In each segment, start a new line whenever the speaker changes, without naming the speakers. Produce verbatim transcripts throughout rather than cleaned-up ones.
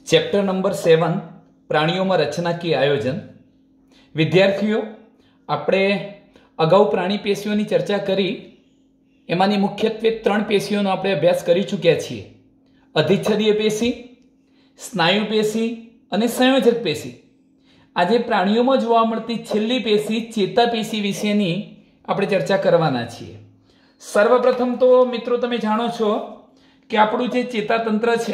Chapter number seven પ્રાણીઓમાં રચનાકીય આયોજન. વિદ્યાર્થીઓ, આપણે અગાઉ પ્રાણી પેશીઓની ચર્ચા કરી. એમાંની મુખ્યત્વે ત્રણ પેશીઓનો આપણે અભ્યાસ કરી ચૂક્યા છીએ: અધિચ્છદીય પેશી, સ્નાયુ પેશી અને સંયોજક પેશી. આજે પ્રાણીઓમાં જોવા મળતી છેલ્લી પેશી ચેતાપેશી વિશેની આપણે ચર્ચા કરવાના છીએ. સર્વપ્રથમ તો મિત્રો તમે જાણો છો કે આપણું જે ચેતાતંત્ર છે,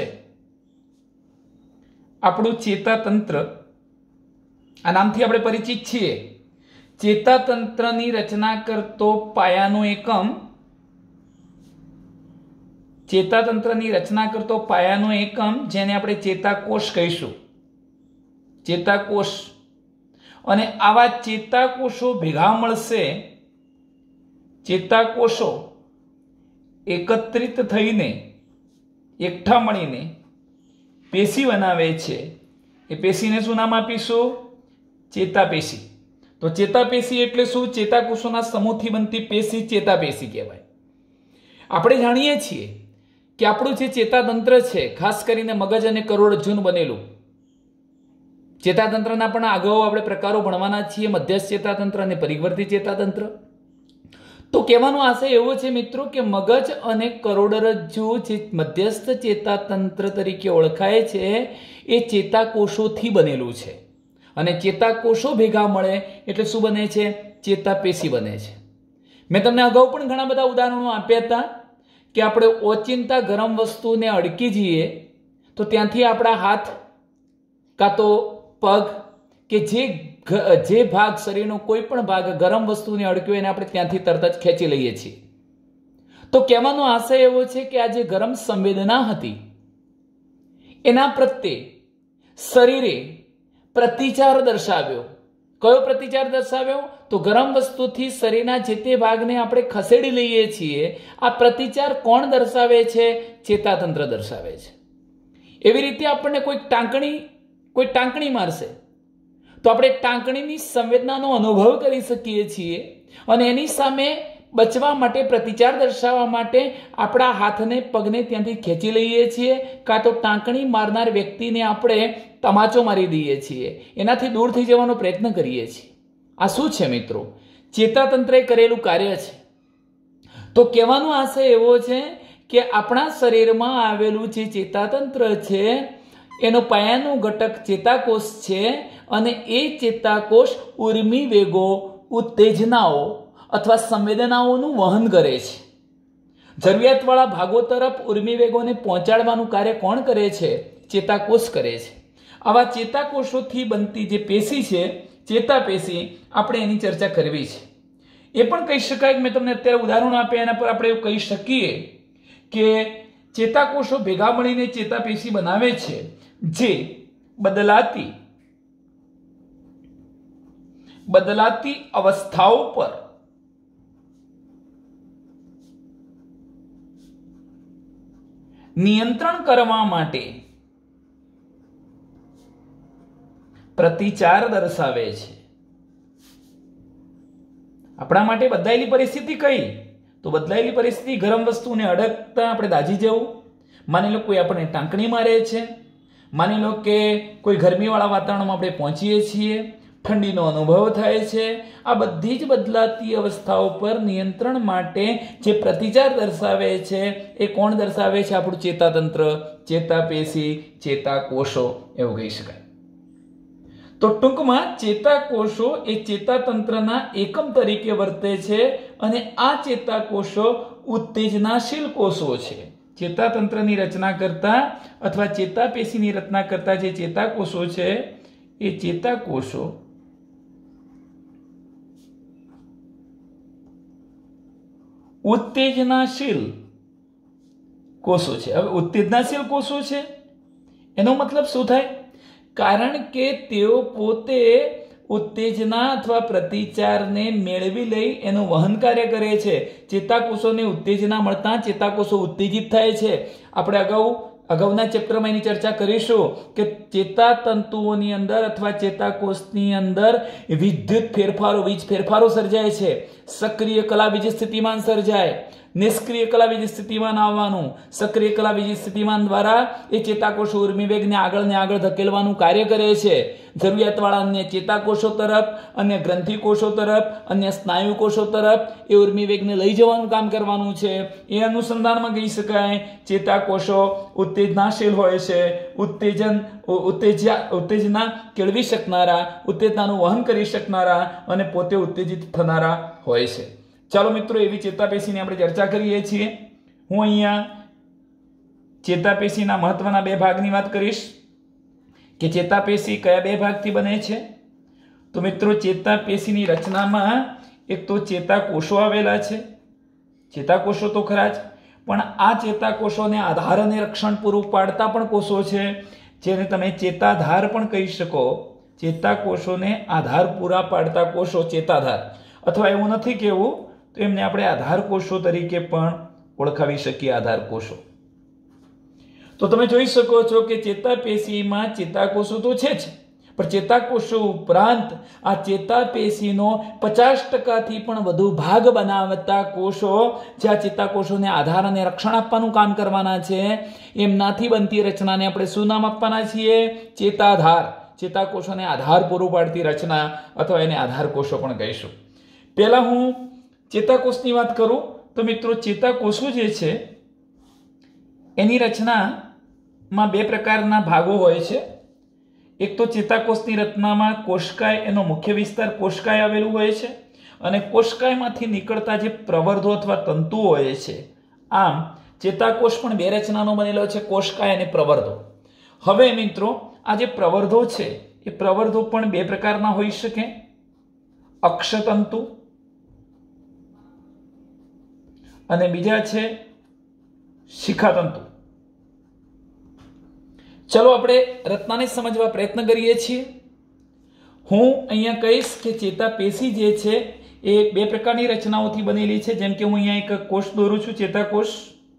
આપણું ચેતાતંત્ર, આ નામથી આપણે પરિચિત છીએ. ચેતાતંત્રની રચના કરતો પાયાનો એકમ ચેતાતંત્રની રચના કરતો પાયાનો એકમ જેને આપણે ચેતાકોષ કહીશું. ચેતાકોષ. અને આવા ચેતાકોષો ભેગા મળશે, ચેતાકોષો એકત્રિત થઈને એકઠા મળીને પેશી બનાવે છે. એ પેશીને શું નામ આપીશું? ચેતાપેશી. તો ચેતાપેશી એટલે શું? ચેતાકોષોના સમૂહથી બનતી પેશી ચેતાપેશી કહેવાય. આપણે જાણીએ છીએ કે આપણું જે ચેતાતંત્ર છે, ખાસ કરીને મગજ અને કરોડરજ્જુનું બનેલું. ચેતાતંત્રના પણ અગાઉ આપણે પ્રકારો ભણવાના છીએ: મધ્યસ્થ ચેતાતંત્ર અને પરિવર્તી ચેતાતંત્ર. તો કહેવાનો આશય એવો છે મિત્રો કે મગજ અને કરોડરજ્જુ જે મધ્યસ્થ ચેતાતંત્ર તરીકે ઓળખાય છે, એ ચેતાકોષોથી બનેલું છે. અને ચેતાકોષો ભેગા મળે એટલે શું બને છે? ચેતાપેશી બને છે. મેં તમને અગાઉ પણ ઘણા બધા ઉદાહરણો આપ્યા હતા કે આપણે ઓચિંતા ગરમ વસ્તુને અડકી જઈએ તો ત્યાંથી આપણા હાથ કાં તો પગ કે જે જે ભાગ શરીરનો કોઈ પણ ભાગ ગરમ વસ્તુને અડક્યો એને આપણે ત્યાંથી તરત જ ખેંચી લઈએ છીએ. તો કહેવાનો આશય એવો છે કે આ જે ગરમ સંવેદના હતી એના પ્રત્યે શરીરે પ્રતિચાર દર્શાવ્યો. કયો પ્રતિચાર દર્શાવ્યો? તો ગરમ વસ્તુથી શરીરના જે તે ભાગને આપણે ખસેડી લઈએ છીએ. આ પ્રતિચાર કોણ દર્શાવે છે? ચેતાતંત્ર દર્શાવે છે. એવી રીતે આપણને કોઈ ટાંકણી કોઈ ટાંકણી મારશે તો આપણે ટાંકણીની સંવેદનાનો અનુભવ કરી શકીએ છીએ અને એની સામે બચવા માટે, પ્રતિચાર દર્શાવવા માટે આપણા હાથને પગને ત્યાંથી ખેંચી લઈએ છીએ, કાં તો ટાંકણી મારનાર વ્યક્તિને આપણે તમાચો મારી દઈએ છીએ, એનાથી દૂર થઈ જવાનો પ્રયત્ન કરીએ છીએ. આ શું છે મિત્રો? ચેતાતંત્રે કરેલું કાર્ય છે. તો કહેવાનો આશય એવો છે કે આપણા શરીરમાં આવેલું જે ચેતાતંત્ર છે એનો પાયાનો ઘટક ચેતાકોષ છે અને એ ચેતાકોષ ઉર્મિ વેગો, ઉત્તેજનાઓ અથવા સંવેદનાઓનું વહન કરે છે. જરૂરિયાતવાળા ભાગો તરફ ઉર્મિ વેગોને પહોંચાડવાનું કાર્ય કોણ કરે છે? ચેતાકોષ કરે છે. આવા ચેતાકોષોથી બનતી જે પેશી છે, ચેતાપેશી, આપણે એની ચર્ચા કરવી છે. એ પણ કહી શકાય કે મેં તમને અત્યારે ઉદાહરણો આપ્યા એના પર આપણે એવું કહી શકીએ કે ચેતાકોષો ભેગા મળીને ચેતાપેશી બનાવે છે જે બદલાતી બદલાતી અવસ્થાઓ પર નિયંત્રણ કરવા માટે પ્રતિચાર દર્શાવે છે. આપણા માટે બદલાયેલી પરિસ્થિતિ કઈ? તો બદલાયેલી પરિસ્થિતિ ગરમ વસ્તુને અડકતા આપણે દાઝી જવું. માની લો કોઈ આપણને ટાંકણી મારે છે. માની લો કે કોઈ ગરમીવાળા વાતાવરણમાં આપણે પહોંચીએ છીએ, ઠંડીનો અનુભવ થાય છે. આ બધી જ બદલાતી અવસ્થાઓ પર નિયંત્રણ માટે જે પ્રતિચાર દર્શાવે છે એ કોણ દર્શાવે છે? આપણું ચેતાતંત્ર, ચેતાપેશી, ચેતાકોષો એવું કહી શકાય. તો ટૂંકમાં ચેતાકોષો એ ચેતાતંત્રના એકમ તરીકે વર્તે છે અને આ ચેતાકોષો ઉત્તેજનાશીલ કોષો છે. ચેતાતંત્રની રચના કરતા અથવા ચેતાપેશીની રચના કરતા જે ચેતાકોષો છે એ ચેતાકોષો ઉત્તેજનાશીલ કોષો છે. હવે ઉત્તેજનાશીલ કોષો છે એનો મતલબ શું થાય? કારણ કે તેઓ પોતે ઉત્તેજના અથવા પ્રતિચારને મેળવી લઈ એનું વહન કાર્ય કરે છે. ચેતાકોષોને ઉત્તેજના મળતા ચેતાકોષો ઉત્તેજિત થાય છે. આપણે અગાઉ અગાઉના ચેપ્ટરમાં એની ચર્ચા કરીશું કે ચેતાતંતુઓની અંદર અથવા ચેતાકોષની અંદર વિદ્યુત ફેરફારો, વીજ ફેરફારો સર્જાય છે. સક્રિય કલાબીજ સ્થિતિમાન સર્જાય, નિષ્ક્રિય કલાવીજ સ્થિતિમાન આવવાનું, સક્રિય કલાવીજ સ્થિતિમાન દ્વારા એ ચેતાકોષો ઉર્મિવેગને આગળ ને આગળ ધકેલવાનું કાર્ય કરે છે. જરૂરિયાતવાળા અન્ય ચેતાકોષો તરફ, અન્ય ગ્રંથિ કોષો તરફ, અન્ય સ્નાયુ કોષો તરફ એ ઉર્મિવેગને લઈ જવાનું કામ કરવાનું છે. એ અનુસંધાનમાં કહી શકાય ચેતાકોષો ઉત્તેજનાશીલ હોય છે, ઉત્તેજન ઉત્તેજા ઉત્તેજના કેળવી શકનારા, ઉત્તેજનાનું વહન કરી શકનારા અને પોતે ઉત્તેજિત થનારા હોય છે. ચાલો મિત્રો, એવી ચેતાપેશીની આપણે ચર્ચા કરીએ છીએ. હું અહીંયા ચેતાપેશીના મહત્વના બે ભાગની વાત કરીશ કે ચેતાપેશી કયા બે ભાગથી બને છે. તો મિત્રો, ચેતાપેશીની રચનામાં એક તો ચેતાકોષો આવેલા છે. ચેતાકોષો તો ખરા જ, પણ આ ચેતાકોષોને આધાર અને રક્ષણ પૂરું પાડતા પણ કોષો છે, જેને તમે ચેતાધાર પણ કહી શકો. ચેતાકોષોને આધાર પૂરા પાડતા કોષો ચેતાધાર, અથવા એવું નથી કહેવું તો એમને આપણે આધાર કોષો તરીકે પણ ઓળખાવી શકીએ. આધાર કોષો. તો તમે જોઈ શકો છો કે ચેતાપેશીમાં ચેતાકોષો તો છે જ, પણ ચેતાકોષો ઉપરાંત આ ચેતાપેશીનો પચાસ ટકાથી પણ વધુ ભાગ બનાવતા કોષો, જે આ ચેતાકોષોને આધાર અને રક્ષણ આપવાનું કામ કરવાના છે, એમનાથી બનતી રચનાને આપણે શું નામ આપવાના છીએ? ચેતાધાર. ચેતાકોષોને આધાર પૂરું પાડતી રચના, અથવા એને આધાર કોષો પણ કહીશું. પહેલા હું ચેતાકોષની વાત કરું તો મિત્રો, ચેતાકોષો જે છે એની રચનામાં બે પ્રકારના ભાગો હોય છે. એક તો ચેતાકોષની રચનામાં કોષકાય, એનો મુખ્ય વિસ્તાર કોષકાય આવેલું હોય છે, અને કોષકાયમાંથી નીકળતા જે પ્રવર્ધો અથવા તંતુઓ હોય છે. આમ ચેતાકોષ પણ બે રચનાનો બનેલો છે, કોષકાય અને પ્રવર્ધો. હવે મિત્રો, આ જે પ્રવર્ધો છે એ પ્રવર્ધો પણ બે પ્રકારના હોઈ શકે: અક્ષતંતુ અને બીજા છે શિખાતંતુ. ચલો આપણે રચનાને સમજવા પ્રયત્ન કરીએ છીએ. હું અહીંયા કહીશ કે ચેતાપેશી જે છે એ બે પ્રકારની રચનાઓથી બનેલી છે. જેમ કે હું અહીંયા એક કોષ દોરું છું, ચેતાકોષ.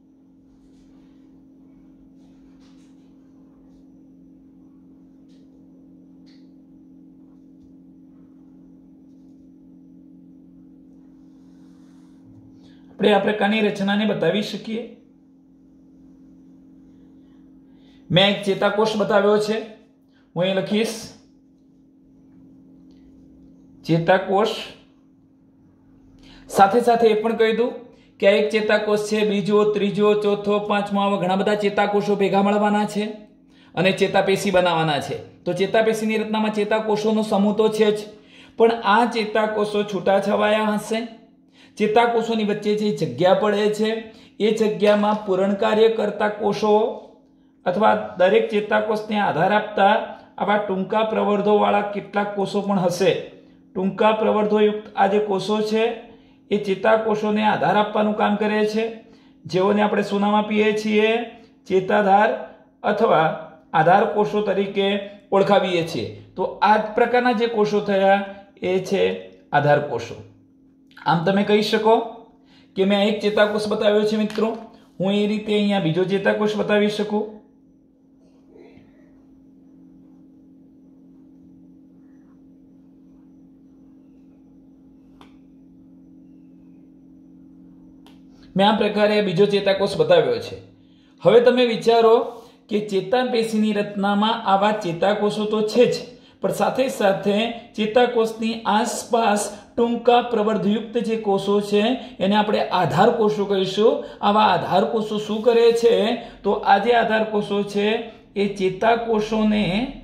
આપણે આ પ્રકારની રચનાને બતાવી શકીએ. મેં એક ચેતાકોષ બતાવ્યો છે. હું અહીં લખીશ ચેતાકોષ. સાથે સાથે એ પણ કહી દઉં કે આ એક ચેતાકોષ છે, બીજો, ત્રીજો, ચોથો, પાંચમો, આવા ઘણા બધા ચેતાકોષો ભેગા મળવાના છે અને ચેતાપેશી બનાવવાના છે. તો ચેતાપેશીની રચનામાં ચેતાકોષોનો સમૂહ તો છે જ, પણ આ ચેતાકોષો છૂટાછવાયા હશે. ચેતાકોષોની વચ્ચે જે જગ્યા પડે છે એ જગ્યામાં પૂરણ કાર્ય કરતા કોષો અથવા દરેક ચેતાકોષને આધાર આપતા આવા ટૂંકા પ્રવર્ધો વાળા કેટલાક કોષો પણ હશે. ટૂંકા પ્રવર્ધોયુક્ત આ જે કોષો છે એ ચેતાકોષોને આધાર આપવાનું કામ કરે છે, જેઓને આપણે શું નામ આપીએ છીએ? ચેતાધાર અથવા આધાર કોષો તરીકે ઓળખાવીએ છીએ. તો આ જ પ્રકારના જે કોષો થયા એ છે આધાર કોષો. આમ તમે કહી શકો કે મેં એક ચેતાકોષ બતાવ્યો છે મિત્રો, હું એ રીતે અહીંયા બીજો ચેતાકોષ બતાવી શકું. મેં આ પ્રકારે બીજો ચેતાકોષ બતાવ્યો છે. હવે તમે વિચારો કે ચેતાપેશીની રચનામાં આવા ચેતાકોષો તો છે જ, પણ સાથે સાથે ચેતાકોષની આસપાસ ટૂંકા પ્રવર્ધયુક્ત જે કોષો છે એને આપણે આધાર કોષો કહીશું. આવા આધાર કોષો શું કરે છે? તો આ જે આધાર કોષો છે એ ચેતાકોષોને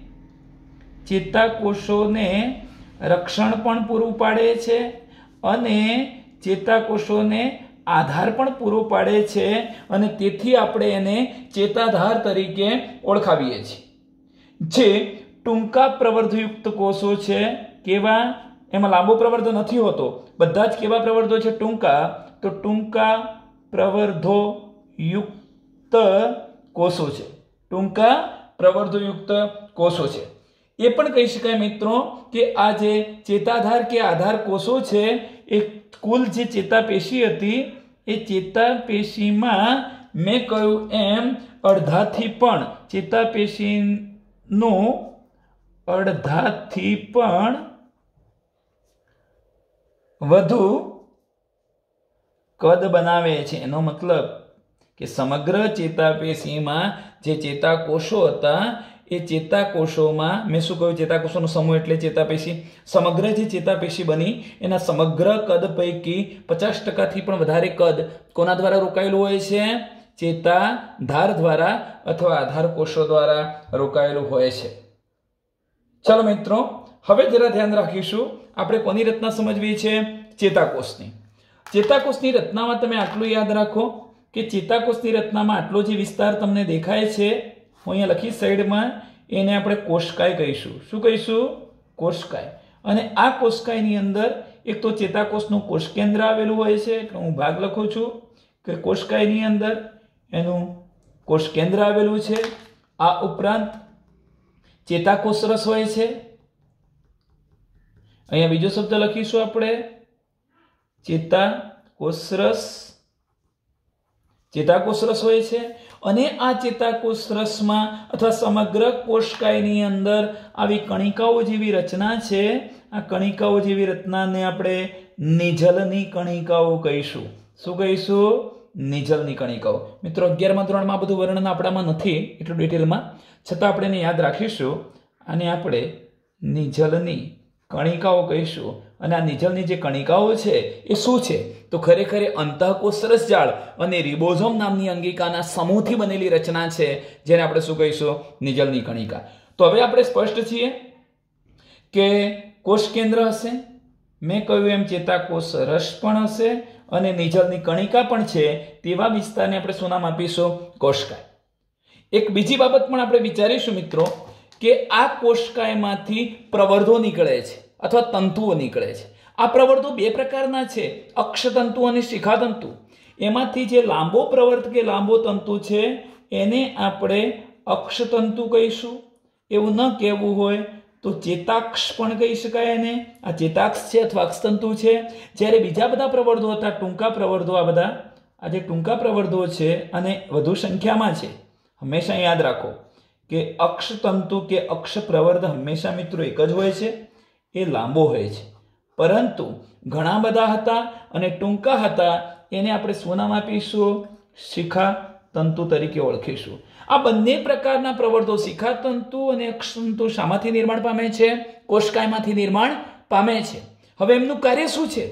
ચેતાકોષોને રક્ષણ પણ પૂરું પાડે છે અને ચેતાકોષોને આધાર પણ પૂરો પાડે છે, અને તેથી આપણે એને ચેતાધાર તરીકે ઓળખાવીએ છીએ. જે ટૂંકા પ્રવર્ધયુક્ત કોષો છે, કેવા? એમાં લાંબો પ્રવર્ધો નથી હોતો, બધા જ કેવા પ્રવર્ધો છે? ટૂંકા. તો ટૂંકા પ્રવર્ધોયુક્ત કોષો છે. ટૂંકા પ્રવર્ધોયુક્ત કોષો છે. એ પણ કહી શકાય મિત્રો કે આ જે ચેતાધાર કે આધાર કોષો છે એ કુલ જે ચેતાપેશી હતી એ ચેતાપેશીમાં મેં કહ્યું એમ અડધાથી પણ ચેતાપેશીનું અડધાથી પણ વધુ કદ બનાવે છે। એનો મતલબ કે સમગ્ર ચેતાપેશીમાં જે ચેતાકોષો હતા એ ચેતાકોષોમાં મેં શું કહ્યું, ચેતાકોષોનો સમૂહ એટલે ચેતાપેશી, સમગ્ર જે ચેતાપેશી બની એના સમગ્ર કદ પૈકી પચાસ ટકાથી પણ વધારે કદ કોના દ્વારા રોકાયેલું હોય છે? ચેતાધાર દ્વારા અથવા આધાર કોષો દ્વારા રોકાયેલું હોય છે। ચાલો મિત્રો, હવે જરા ધ્યાન રાખીશું, આપણે કોની રચના સમજવી છે? ચેતાકોષની। ચેતાકોષની રચનામાં તમે આટલું યાદ રાખો કે ચેતાકોષની રચનામાં આટલો જે વિસ્તાર તમને દેખાય છે, હું અહીંયા લખીશ સાઈડમાં, એને આપણે કોષકાય કહીશું। શું કહીશું? કોષકાય। અને આ કોષકાયની અંદર એક તો ચેતાકોષનું કોષ કેન્દ્ર આવેલું હોય છે, એટલે હું ભાગ લખું છું કે કોષકાયની અંદર એનું કોષ કેન્દ્ર આવેલું છે। આ ઉપરાંત ચેતાકોષ રસ હોય છે। અહીંયા બીજો શબ્દ લખીશું આપણે, ચેતાકોષ રસ, ચેતાકોષ રસ હોય છે। અને આ ચેતાકોષ રસમાં અથવા સમગ્ર કોષકાયની અંદર આવી કણિકાઓ જેવી રચના છે। આ કણિકાઓ જેવી રચનાને આપણે નિઝલની કણિકાઓ કહીશું। શું કહીશું? નિઝલની કણિકાઓ। મિત્રો, અગિયારમા ધોરણમાં બધું વર્ણન આપણામાં નથી એટલું ડિટેલમાં, છતાં આપણે એને યાદ રાખીશું। આને આપણે નિઝલની કણિકાઓ કહીશું। અને આ નિઝલની જે કણિકાઓ છે એ શું છે? તો ખરેખર અંતઃકોષ રસજાળ અને રિબોઝોમ નામની અંગિકાના સમૂહથી બનેલી રચના છે, જેને આપણે શું કહીશું? નિઝલની કણિકા। તો હવે આપણે સ્પષ્ટ છીએ કે કોષ કેન્દ્ર હશે, મેં કહ્યું એમ ચેતાકોષ રસ પણ હશે અને નિઝલની કણિકા પણ છે, તેવા વિસ્તારને આપણે શું નામ આપીશું? કોષકાય। એક બીજી બાબત પણ આપણે વિચારીશું મિત્રો કે આ કોષકાયમાંથી પ્રવર્ધો નીકળે છે અથવા તંતુઓ નીકળે છે। આ પ્રવર્ધો બે પ્રકારના છે, અક્ષતંતુ અને શિખાતંતુ। એમાંથી જે લાંબો પ્રવર્ત કે લાંબો તંતુ છે એને આપણે અક્ષતંતુ કહીશું। એવું ન કહેવું હોય તો ચેતાક્ષ પણ કહી શકાય એને, આ ચેતાક્ષ છે અથવા અક્ષતંતુ છે। જ્યારે બીજા બધા પ્રવર્ધો હતા, ટૂંકા પ્રવર્ધો, આ બધા આ જે ટૂંકા પ્રવર્ધો છે અને વધુ સંખ્યામાં છે, હંમેશા યાદ રાખો કે અક્ષતંતુ કે અક્ષ પ્રવર્ધ હંમેશા મિત્રો એક જ હોય છે, એ લાંબો હોય છે। પરંતુ ઘણા બધા હતા અને ટૂંકા હતા, એને આપણે શું નામ આપીશું? શિખા તંતુ તરીકે ઓળખીશું। આ બંને પ્રકારના પ્રવર્ધો શિખાતંતુ અને અક્ષતંતુ શામાંથી નિર્માણ પામે છે? કોષકાયમાંથી નિર્માણ પામે છે। હવે એમનું કાર્ય શું છે?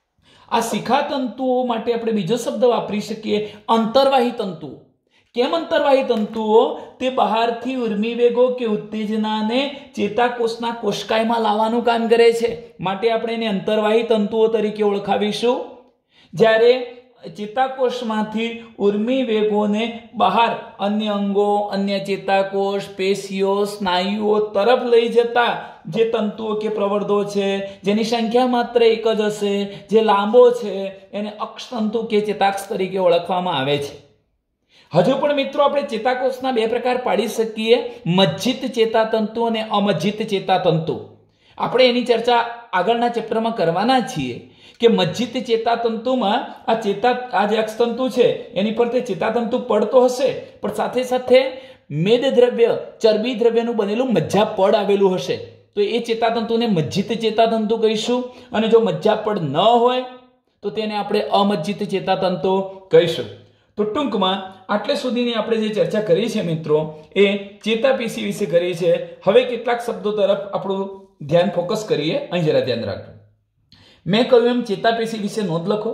આ શિખાતંતુઓ માટે આપણે બીજો શબ્દ વાપરી શકીએ, અંતર્વાહી તંતુઓ। કેમ અંતર્વાહી તંતુઓ? તે બહારથી ઉર્મી વેગો કે ઉત્તેજનાને ચેતાકોષના કોષકાયમાં લાવવાનું કામ કરે છે, માટે આપણે એને અંતર્વાહી તંતુઓ તરીકે ઓળખાવીશું। જ્યારે ચેતાકોષમાંથી ઉર્મી વેગોને બહાર અન્ય અંગો, અન્ય ચેતાકોષ, પેશીઓ, સ્નાયુઓ તરફ લઈ જતા જે તંતુઓ કે પ્રવર્ધો છે, જેની સંખ્યા માત્ર એક જ હશે, જે લાંબો છે, એને અક્ષતંતુ કે ચેતાક્ષ તરીકે ઓળખવામાં આવે છે। હજુ પણ મિત્રો આપણે ચેતાકોષના બે પ્રકાર પાડી શકીએ, મજ્જિત ચેતાતંતુ અને અમજ્જિત ચેતાતંતુ। આપણે એની ચર્ચા આગળના ચેપ્ટરમાં કરવાના છીએ કે મજ્જિત ચેતાતંતુમાં આ ચેતા આ જે અક્ષતંતુ છે એની પર તે ચેતાતંતુ પડતો હશે, પણ સાથે સાથે મેદ દ્રવ્ય, ચરબી દ્રવ્યનું બનેલું મજ્જાપડ આવેલું હશે, તો એ ચેતાતંતુને મજ્જિત ચેતાતંતુ કહીશું। અને જો મજ્જાપડ ન હોય તો તેને આપણે અમજ્જિત ચેતાતંતુ કહીશું। તો ટૂંકમાં આટલે સુધીની આપણે જે ચર્ચા કરી છે મિત્રો એ ચેતાપેશી વિશે કરી છે। હવે કેટલાક શબ્દો તરફ આપણું ધ્યાન ફોકસ કરીએ। અહીં જરા ધ્યાન રાખજો, મેં કહ્યું એમ ચેતાપેશી વિશે નોંધ લખો।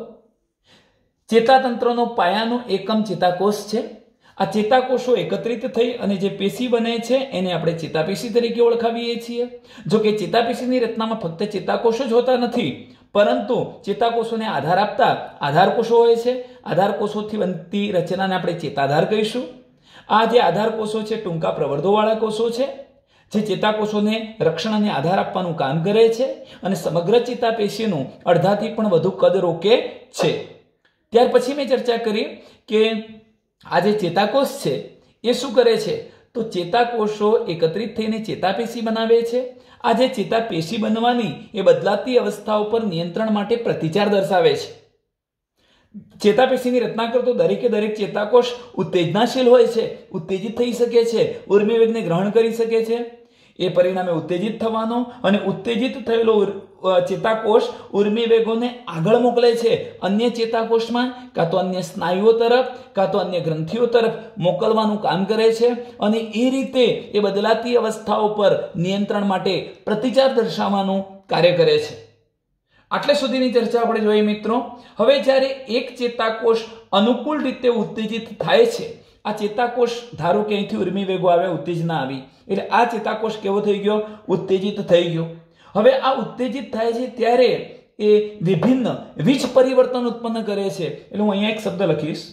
ચેતાતંત્રનો પાયાનો એકમ ચેતાકોષ છે। આ ચેતાકોષો એકત્રિત થઈ અને જે પેશી બને છે એને આપણે ચેતાપેશી તરીકે ઓળખાવીએ છીએ। જો કે ચેતાપેશીની રચનામાં ફક્ત ચેતાકોષો જ હોતા નથી, પરંતુ ચેતાકોષોને આધાર આપતા આધાર કોષો હોય છે। આધાર કોષોથી બનતી રચનાને આપણે ચેતાધાર કહીશું। આ જે આધાર કોષો છે ટૂંકા પ્રવર્ધોવાળા કોષો છે, જે ચેતાકોષોને રક્ષણ અને આધાર આપવાનું કામ કરે છે અને સમગ્ર ચેતાપેશીનું અડધાથી પણ વધુ કદ રોકે છે। ત્યાર પછી મેં ચર્ચા કરી કે આ જે ચેતાકોષ છે એ શું કરે છે? તો ચેતાકોષો એકત્રિત થઈને ચેતાપેશી બનાવે છે। આ જે ચેતાપેશી બનવાની એ બદલાતી અવસ્થાઓ પર નિયંત્રણ માટે પ્રતિચાર દર્શાવે છે। ચેતાપેશીની રચના કરતો દરેકે દરેક ચેતાકોષ ઉત્તેજનાશીલ હોય છે, ઉત્તેજિત થઈ શકે છે, ઉર્મિવેગને ગ્રહણ કરી શકે છે। એ પરિણામે ઉત્તેજિત થવાનો અને ઉત્તેજિત થયેલો ચેતાકોષ ઉર્મી વેગોને આગળ મોકલે છે અન્ય ચેતાકોષમાં, કાં તો અન્ય સ્નાયુઓ તરફ, કાં તો અન્ય ગ્રંથિઓ તરફ મોકલવાનું કામ કરે છે અને એ રીતે એ બદલાતી અવસ્થાઓ પર નિયંત્રણ માટે પ્રતિચાર દર્શાવવાનું કાર્ય કરે છે. આટલે સુધીની ચર્ચા આપણે જોઈએ મિત્રો. હવે જ્યારે એક ચેતાકોષ અનુકૂળ રીતે ઉત્તેજિત થાય છે, આ ચેતાકોષ ધારો કે અહીંથી ઉર્મી વેગો આવે, ઉત્તેજના આવી, એટલે આ ચેતાકોષ કેવો થઈ ગયો? ઉત્તેજિત થઈ ગયો. હવે આ ઉત્તેજિત થાય છે ત્યારે એ વિભિન્ન વીજ પરિવર્તન ઉત્પન્ન કરે છે. એટલે હું અહીંયા એક શબ્દ લખીશ,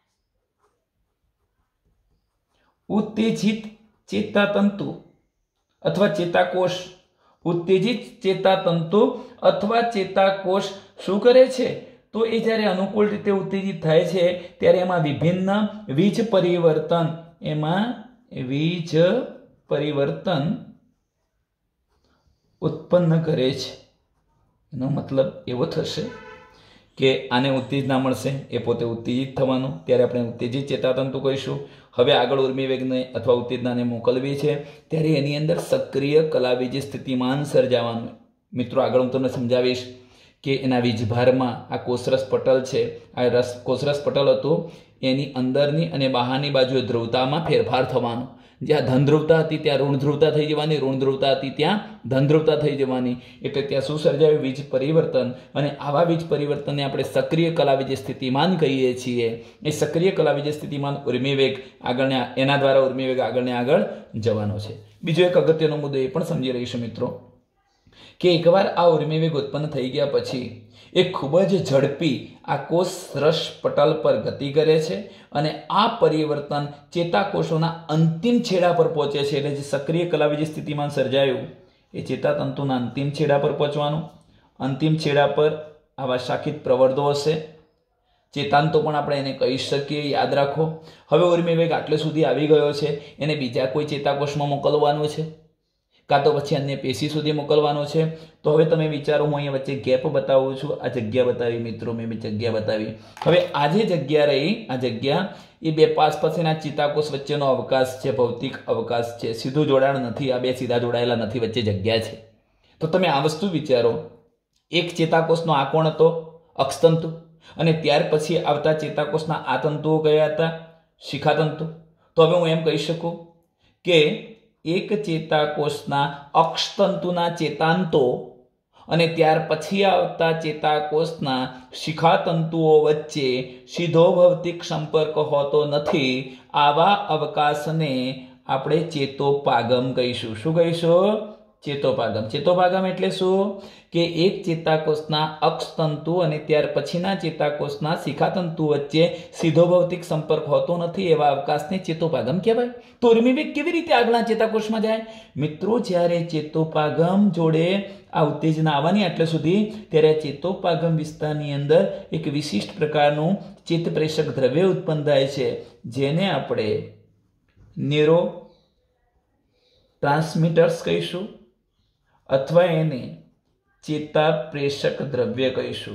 ઉત્તેજિત ચેતાતંતુ અથવા ચેતાકોષ. ઉત્તેજિત ચેતાતંતુ અથવા ચેતાકોષ શું કરે છે? તો એ જ્યારે અનુકૂળ રીતે ઉત્તેજિત થાય છે ત્યારે એમાં વિભિન્ન વીજ પરિવર્તન એમાં વીજ પરિવર્તન ઉત્પન્ન કરે છે. એનો મતલબ એવો થશે કે આને ઉત્તેજના મળશે, એ પોતે ઉત્તેજિત થવાનું, ત્યારે આપણે ઉત્તેજિત ચેતાતંતુ કહીશું. હવે આગળ ઉર્મિવેગને અથવા ઉત્તેજનાને મોકલવી છે ત્યારે એની અંદર સક્રિય કલાવીજ સ્થિતિમાન સર્જાવાનું. મિત્રો આગળ હું તમને સમજાવીશ કે એના વીજભારમાં આ કોષરસ પટલ છે, આ રસ કોષરસ પટલ હતું, એની અંદરની અને બહારની બાજુએ ધ્રુવતામાં ફેરફાર થવાનો. જ્યાં ધન ધ્રુવતા હતી ત્યાં ઋણ ધ્રુવતા થઈ જવાની, ઋણ ધ્રુવતા હતી ત્યાં ધન ધ્રુવતા થઈ જવાની. એટલે ત્યાં શું સર્જાયું? વીજ પરિવર્તન. અને આવા વીજ પરિવર્તનને આપણે સક્રિય કલાવીજ સ્થિતિમાન કહીએ છીએ. એ સક્રિય કલાવીજ સ્થિતિમાન ઉર્મિવેગ આગળને એના દ્વારા ઉર્મિવેગ આગળને આગળ જવાનો છે. બીજો એક અગત્યનો મુદ્દો એ પણ સમજી રહીશું મિત્રો કે એકવાર આ ઉર્મિવેગ ઉત્પન્ન થઈ ગયા પછી એ ખૂબ જ ઝડપી આ કોષરસ પટલ પર ગતિ કરે છે અને આ પરિવર્તન ચેતાકોષોના અંતિમ છેડા પર પહોંચે છે. એટલે જે સક્રિય કલાવીજ સ્થિતિમાન સર્જાયું એ ચેતાતંતુના અંતિમ છેડા પર પહોંચવાનું. અંતિમ છેડા પર આવા શાખિત પ્રવર્ધો હશે, ચેતાંતો પણ આપણે એને કહી શકીએ, યાદ રાખો. હવે ઉર્મિવેગ આટલે સુધી આવી ગયો છે, એને બીજા કોઈ ચેતાકોષમાં મોકલવાનું છે કાં તો પછી અન્ય પેશી સુધી મોકલવાનો છે. તો હવે તમે વિચારો, હું અહીંયા વચ્ચે ગેપ બતાવું છું, આ જગ્યા બતાવી મિત્રો, મેં બી જગ્યા બતાવી. હવે આ જે જગ્યા રહી, આ જગ્યા એ બે પાસ પાસેના ચેતાકોષ વચ્ચેનો અવકાશ છે, ભૌતિક અવકાશ છે, સીધું જોડાણ નથી, આ બે સીધા જોડાયેલા નથી, વચ્ચે જગ્યા છે. તો તમે આ વસ્તુ વિચારો, એક ચેતાકોષનો આ કોણ હતો? અક્ષતંતુ. અને ત્યાર પછી આવતા ચેતાકોષના આ તંતુઓ કયા હતા? શિખાતંતુ. તો હવે હું એમ કહી શકું કે એક ચેતાકોષના અક્ષતંતુના ચેતાંતો અને ત્યાર પછી આવતા ચેતાકોષના શિખાતંતુઓ વચ્ચે સીધો ભૌતિક સંપર્ક હોતો નથી. આવા અવકાશને આપણે ચેતોપાગમ કહીશું. શું કહીશું? ચેતોપાગમ. ચેતોપાગમ એટલે શું? કે એક ચેતાકોષના અક્ષતંતુ અને ત્યાર પછીના ચેતાકોષના શિખાતંતુ વચ્ચે સીધો ભૌતિક સંપર્ક હોતો નથી, એવા અવકાશને ચેતોપાગમ કહેવાય. તો ઉર્મિવેગ કેવી રીતે આગળના ચેતાકોષમાં જાય? મિત્રો, જ્યારે ચેતોપાગમ જોડે આ ઉત્તેજના આવવાની આટલે સુધી, ત્યારે ચેતોપાગમ વિસ્તારની અંદર એક વિશિષ્ટ પ્રકારનું ચેતપ્રેષક દ્રવ્ય ઉત્પન્ન થાય છે, જેને આપણે ન્યુરો ટ્રાન્સમીટર્સ કહીશું અથવા એને ચેતાપ્રેષક દ્રવ્ય કહીશું.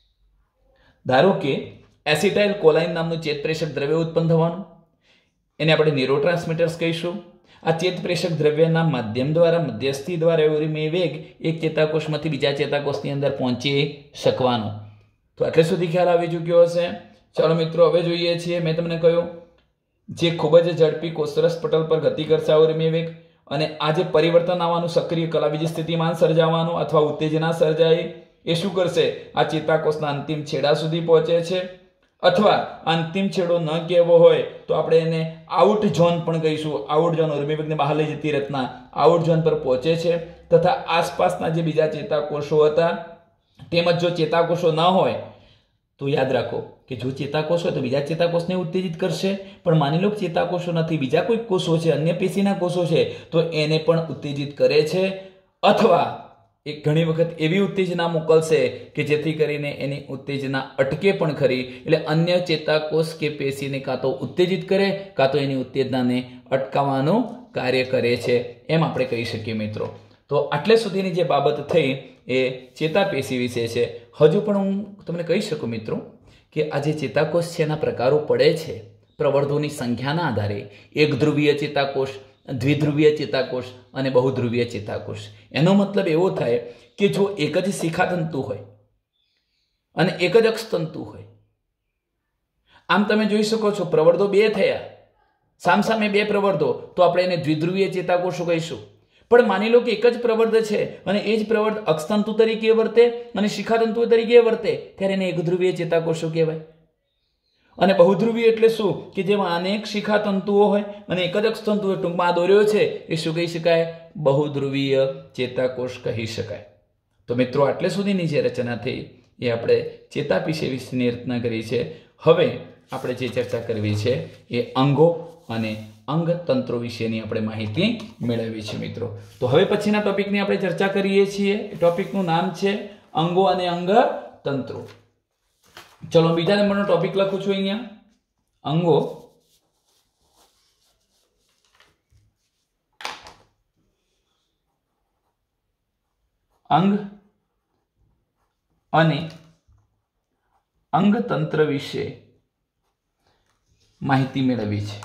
ધારો કે એસિટાઇલ કોલાઇન નામનું ચેતપ્રેષક દ્રવ્ય ઉત્પન્ન થવાનું, એને આપણે ન્યુરોટ્રાન્સમીટર્સ કહીશું. આ ચેતપ્રેષક દ્રવ્યના માધ્યમ દ્વારા, મધ્યસ્થી દ્વારા ઉર્મિવેગ એક ચેતાકોષમાંથી બીજા ચેતાકોષની અંદર પહોંચી શકવાનો. તો આટલે સુધી ખ્યાલ આવી ચૂક્યો હશે. ચાલો મિત્રો, હવે જોઈએ છીએ, મેં તમને કહ્યું જે ખૂબ જ ઝડપી કોષરસ પટલ પર ગતિ કરશે આ ઉર્મિવેગ, અને આ જે પરિવર્તન આવવાનું, સક્રિય કલાવીજ સ્થિતિમાન સર્જાવાનું અથવા ઉત્તેજના સર્જાય, એ શું કરશે? આ ચેતાકોષના અંતિમ છેડા સુધી પહોંચે છે. અથવા અંતિમ છેડો ન કહેવો હોય તો આપણે એને આઉટ ઝોન પણ કહીશું. આઉટ ઝોન ઉર્મિવેગને બહાર લઈ જતી રચના આઉટ ઝોન પર પહોંચે છે. તથા આસપાસના જે બીજા ચેતાકોષો હતા, તેમજ જો ચેતાકોષો ન હોય તો યાદ રાખો કે જો ચેતાકોષ હોય તો બીજા ચેતાકોષને ઉત્તેજિત કરશે, પણ માની લો ચેતાકોષો નથી, બીજા કોઈ કોષો છે, અન્ય પેશીના કોષો છે, તો એને પણ ઉત્તેજિત કરે છે. અથવા એક ઘણી વખત એવી ઉત્તેજના મોકલશે કે જેથી કરીને એની ઉત્તેજના અટકે પણ ખરી. એટલે અન્ય ચેતાકોષ કે પેશીને કાં તો ઉત્તેજિત કરે કાં તો એની ઉત્તેજનાને અટકાવવાનું કાર્ય કરે છે, એમ આપણે કહી શકીએ મિત્રો. તો આટલે સુધીની જે બાબત થઈ એ ચેતાપેશી વિશે છે. હજુ પણ હું તમને કહી શકું મિત્રો કે આ જે ચેતાકોષ છે એના પ્રકારો પડે છે પ્રવર્ધોની સંખ્યાના આધારે. એક ધ્રુવીય ચેતાકોષ દ્વિધ્રુવીય ચેતાકોષ અને બહુધ્રુવીય ચેતાકોષ. એનો મતલબ એવો થાય કે જો એક જ શિખાતંતુ હોય અને એક જ અક્ષતંતુ હોય, આમ તમે જોઈ શકો છો પ્રવર્ધો બે થયા, સામસામે બે પ્રવર્ધો, તો આપણે એને દ્વિધ્રુવીય ચેતાકોષો કહીશું. પણ માની લો કે એક જ પ્રવર્ધ છે અને એ જ પ્રવર્ધ અક્ષતંતુ તરીકે વર્તે અને શિખાતંતુ તરીકે વર્તે, ત્યારે એને એકધ્રુવીય ચેતાકોષો કહેવાય. અને બહુધ્રુવીય એટલે શું? કે જેમાં અનેક શિખાતંતુઓ હોય અને એક જ અક્ષતંતુ હોય, ટૂંકમાં આ દોર્યો છે એ શું કહી શકાય? બહુધ્રુવીય ચેતાકોષ કહી શકાય. તો મિત્રો, આટલે સુધીની જે રચના થઈ એ આપણે ચેતાપીશે વિશેની રચના કરી છે. હવે આપણે જે ચર્ચા કરવી છે એ અંગો અને અંગતંત્રો વિશેની આપણે માહિતી મેળવી છે મિત્રો. તો હવે પછીના ટોપિકની આપણે ચર્ચા કરીએ છીએ. એ ટોપિકનું નામ છે અંગો અને અંગતંત્રો. ચલો બીજા નંબરનો ટોપિક લખું છું અહીંયા, અંગો અંગ અને અંગતંત્ર વિશે માહિતી મેળવી છે.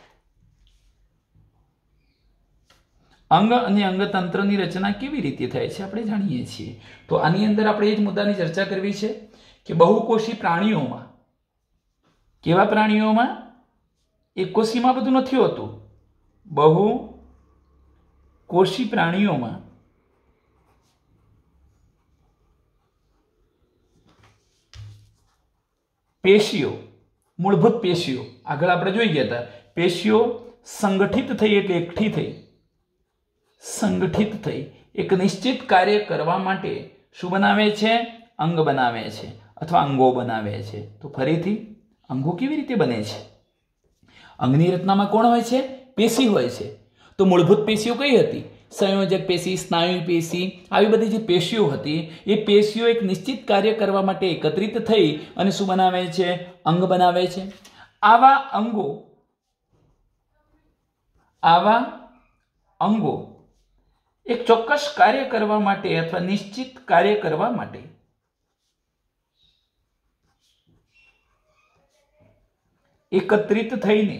અંગ અને અંગતંત્રની રચના કેવી રીતે થાય છે આપણે જાણીએ છીએ. તો આની અંદર આપણે એ જ મુદ્દાની ચર્ચા કરવી છે કે બહુકોષી પ્રાણીઓમાં, કેવા પ્રાણીઓમાં? એકકોષીમાં બધું નથી હોતું. બહુ કોષી પ્રાણીઓમાં પેશીઓ, મૂળભૂત પેશીઓ આગળ આપણે જોઈ ગયા હતા, પેશીઓ સંગઠિત થઈ એટલે એકઠી થઈ, સંગઠિત થઈ એક નિશ્ચિત કાર્ય કરવા માટે શું બનાવે છે? અંગ બનાવે છે અથવા અંગો બનાવે છે. તો ફરીથી અંગો કેવી રીતે બને છે? અંગની રચનામાં કોણ હોય છે? પેશી હોય છે. તો મૂળભૂત પેશીઓ કઈ હતી? સંયોજક પેશી, સ્નાયુ પેશી, આવી બધી જે પેશીઓ હતી એ પેશીઓ એક નિશ્ચિત કાર્ય કરવા માટે એકત્રિત થઈ અને શું બનાવે છે? અંગ બનાવે છે. આવા અંગો આવા અંગો એક ચોક્કસ કાર્ય કરવા માટે અથવા નિશ્ચિત કાર્ય કરવા માટે એકત્રિત થઈને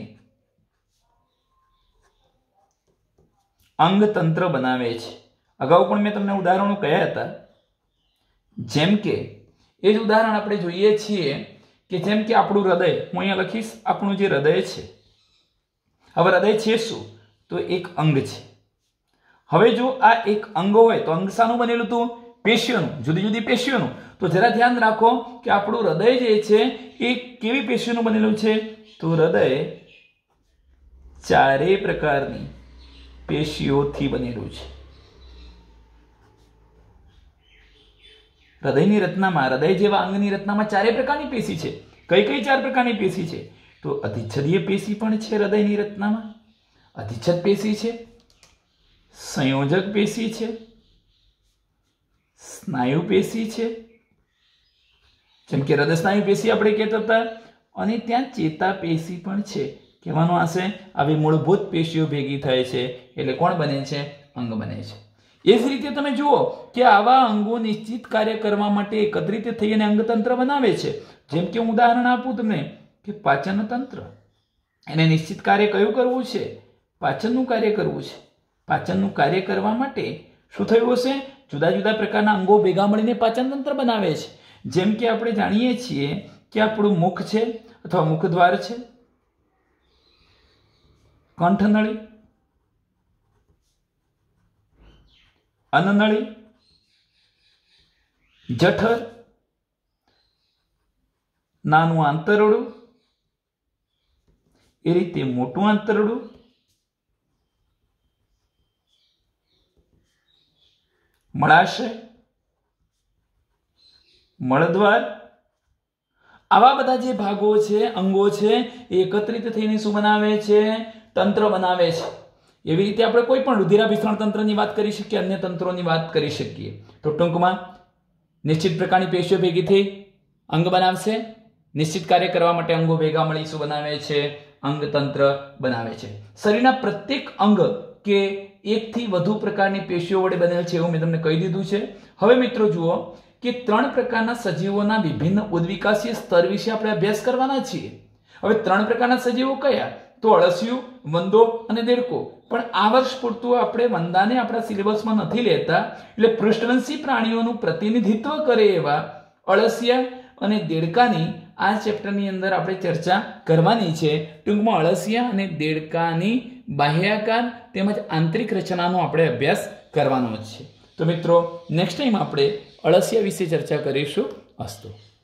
અંગતંત્ર બનાવે છે. અગાઉ પણ મેં તમને ઉદાહરણો કહ્યા હતા. જેમ કે એ જ ઉદાહરણ આપણે જોઈએ છીએ કે જેમ કે આપણું હૃદય, હું અહીંયા લખીશ આપણું જે હૃદય છે. હવે હૃદય છે શું? તો એક અંગ છે. હવે જો આ એક અંગ હોય તો અંગ શાનું બનેલું હતું? પેશીઓનું, જુદી જુદી પેશીઓનું. તો જરા ધ્યાન રાખો કે આપણું હૃદય જે છે એ કેવી પેશીઓનું બનેલું છે? તો હૃદય ચારેય પ્રકારની પેશીઓથી બનેલું છે. હૃદયની રચનામાં, હૃદય જેવા અંગની રચનામાં ચારેય પ્રકારની પેશી છે. કઈ કઈ ચાર પ્રકારની પેશી છે? તો અધિચ્છદીય પેશી પણ છે હૃદયની રચનામાં, અધિચ્છદ પેશી છે, સંયોજક પેશી છે, સ્નાયુ પેશી છે, જેમ કે હૃદય સ્નાયુ પેશી આપણે કહેતા હતા, અને ત્યાં ચેતા પેશી પણ છે. કહેવાનું હશે આવી મૂળભૂત પેશીઓ ભેગી થાય છે એટલે કોણ બને છે? અંગ બને છે. એ જ રીતે તમે જુઓ કે આવા અંગો નિશ્ચિત કાર્ય કરવા માટે એકત્રિત થઈ અને અંગતંત્ર બનાવે છે. જેમ કે હું ઉદાહરણ આપું તમને કે પાચન તંત્ર, એને નિશ્ચિત કાર્ય કયું કરવું છે? પાચનનું કાર્ય કરવું છે. પાચનનું કાર્ય કરવા માટે શું થયું હશે? જુદા જુદા પ્રકારના અંગો ભેગા મળીને પાચન તંત્ર બનાવે છે. જેમ કે આપણે જાણીએ છીએ કે આપણું મુખ છે અથવા મુખદ્વાર છે, કંઠનળી, અન્નનળી, જઠર, નાનું આંતરડું, એ રીતે મોટું આંતરડું, મળાશય, મળદ્વાર, આવા બધા જે ભાગો છે, અંગો છે, એ એકત્રિત થઈને શું બનાવે છે? તંત્ર બનાવે છે. એવી રીતે આપણે કોઈ પણ રુધિરાભિસરણ તંત્રની વાત કરી શકીએ, અન્ય તંત્રોની વાત કરી શકીએ. તો ટૂંકમાં નિશ્ચિત પ્રકારની પેશીઓ ભેગી થઈ અંગ બનાવશે. નિશ્ચિત કાર્ય કરવા માટે અંગો ભેગા મળી શું બનાવે છે? અંગતંત્ર બનાવે છે. શરીરના પ્રત્યેક અંગ કે એકથી વધુ પ્રકારની પેશીઓ વડે બનેલ છે એવું મેં તમને કહી દીધું છે. હવે મિત્રો જુઓ કે ત્રણ પ્રકારના સજીવોના વિભિન્ન ઉદ્વિકાસીય સ્તર વિશે આપણે અભ્યાસ કરવાના છીએ. હવે ત્રણ પ્રકારના સજીવો કયા? તો અળસિયું, વંદો અને દેડકો. પણ આ વર્ષ પૂરતું આપણે વંદાને આપણા સિલેબસમાં નથી લેતા, એટલે પૃષ્ઠવંશી પ્રાણીઓનું પ્રતિનિધિત્વ કરે એવા અળસિયા અને દેડકાની આ ચેપ્ટરની અંદર આપણે ચર્ચા કરવાની છે. ટૂંકમાં અળસિયા અને દેડકાની બાહ્યાકાર તેમજ આંતરિક રચનાનો આપણે અભ્યાસ કરવાનો છે. તો મિત્રો નેક્સ્ટ ટાઈમ આપણે અળસિયા વિશે ચર્ચા કરીશું. અસ્તુ.